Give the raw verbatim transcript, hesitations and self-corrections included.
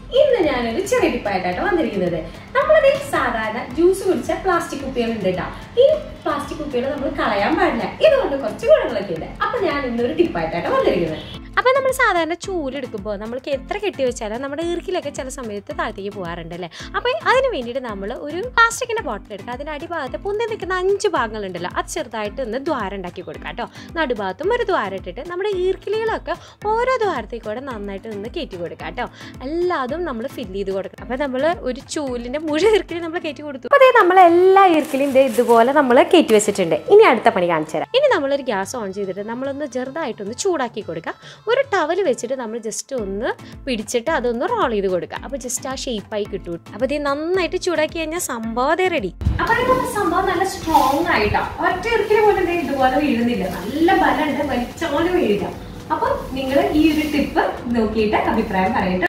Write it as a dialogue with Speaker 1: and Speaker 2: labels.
Speaker 1: ഇന്ന് ഞാനൊരു ചെറിയ ടിപ്പായിട്ടാണ് വന്നിരിക്കുന്നത്. നമ്മളത് സാധാരണ ജ്യൂസ് കുടിച്ച പ്ലാസ്റ്റിക് കുപ്പികൾ ഉണ്ട് കേട്ടോ. ഈ പ്ലാസ്റ്റിക് കുപ്പികൾ നമ്മൾ കളയാൻ പാടില്ല. ഇതുകൊണ്ട് കുറച്ച് ഗുണങ്ങളൊക്കെ ഉണ്ട്. അപ്പൊ ഞാൻ ഇന്നൊരു ടിപ്പായിട്ടാണ് വന്നിരിക്കുന്നത്.
Speaker 2: അപ്പോൾ നമ്മൾ സാധാരണ ചൂലെടുക്കുമ്പോൾ നമ്മൾക്ക് എത്ര കെട്ടി വെച്ചാലും നമ്മുടെ ഈർക്കിലൊക്കെ ചില സമയത്ത് താഴത്തേക്ക് പോകാറുണ്ട് അല്ലേ. അപ്പോൾ അതിന് വേണ്ടിയിട്ട് നമ്മൾ ഒരു പ്ലാസ്റ്റിക്കിൻ്റെ ബോട്ടിൽ എടുക്കുക. അതിൻ്റെ അടിഭാഗത്ത് പൊന്തി നിൽക്കുന്ന അഞ്ച് ഭാഗങ്ങളുണ്ടല്ലോ, അത് ചെറുതായിട്ട് ഒന്ന് ദ്വാരം ഉണ്ടാക്കി കൊടുക്കുക കേട്ടോ. നടുഭാഗത്തും ഒരു ദ്വാരം ഇട്ടിട്ട് നമ്മുടെ ഈർക്കിലുകളൊക്കെ ഓരോ ദ്വാരത്തേക്കൂടെ നന്നായിട്ട് ഒന്ന് കയറ്റി കൊടുക്കുക കേട്ടോ. എല്ലാതും നമ്മൾ ഫില്ല് ചെയ്ത് കൊടുക്കണം. അപ്പോൾ നമ്മൾ ഒരു ചൂലിൻ്റെ മുഴുവൻ ഈർക്കിലും നമ്മൾ കയറ്റി കൊടുത്തു. അപ്പോൾ അതേ നമ്മൾ എല്ലാ ഈർക്കിലും ഇതുപോലെ നമ്മൾ കയറ്റി വെച്ചിട്ടുണ്ട്. ഇനി അടുത്ത പണി കാണിച്ചു തരാം. ഇനി നമ്മളൊരു ഗ്യാസ് ഓൺ ചെയ്തിട്ട് നമ്മളൊന്ന് ചെറുതായിട്ടൊന്ന് ചൂടാക്കി കൊടുക്കുക. ഒരു ടവൽ വെച്ചിട്ട് നമ്മൾ ജസ്റ്റ് ഒന്ന് പിടിച്ചിട്ട് അതൊന്ന് റോൾ ചെയ്ത് കൊടുക്കുക. അപ്പോൾ ജസ്റ്റ് ആ ഷേപ്പായി കിട്ടും. അപ്പോൾ ഇത് നന്നായിട്ട് ചൂടാക്കി കഴിഞ്ഞാൽ സംഭവം അതേ റെഡി.
Speaker 1: അപ്പൊ അതിനുള്ള സംഭവം നല്ല സ്ട്രോങ് ആയിട്ടാ. ഒറ്റ ഇറക്കിലെ പോലെ ഇതുപോലെ വീഴുന്നില്ല, നല്ല ബലമുണ്ട്, വലിച്ചോലെ വീഴില്ല. അപ്പൊ നിങ്ങൾ ഈ ഒരു ടിപ്പ് നോക്കിയിട്ട് അഭിപ്രായം പറയട്ടെ.